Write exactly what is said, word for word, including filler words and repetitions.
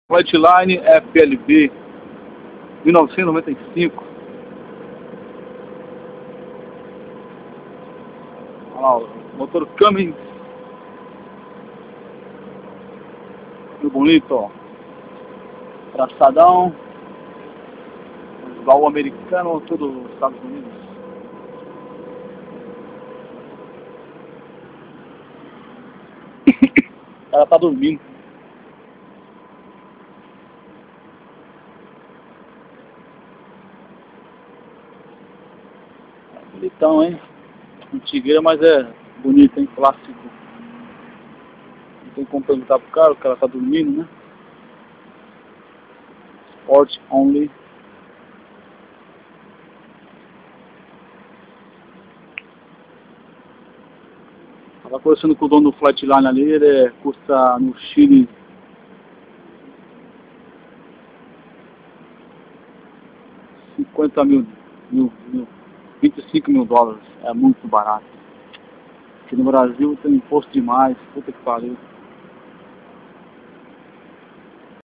Flatline F L B mil novecentos e noventa e cinco. Olha lá, o motor Cummins. Muito bonito, ó. Traçadão. Baú americano, tudo nos Estados Unidos. O cara tá dormindo. Bonitão, hein? Antigueira, mas é bonito, hein? Clássico. Não tem como perguntar pro cara, o cara tá dormindo, né? Sport only. Tava conversando com o dono do Flatline ali, ele custa no Chile cinquenta mil, mil, mil, vinte e cinco mil dólares. É muito barato. Aqui no Brasil tem imposto demais, puta que pariu.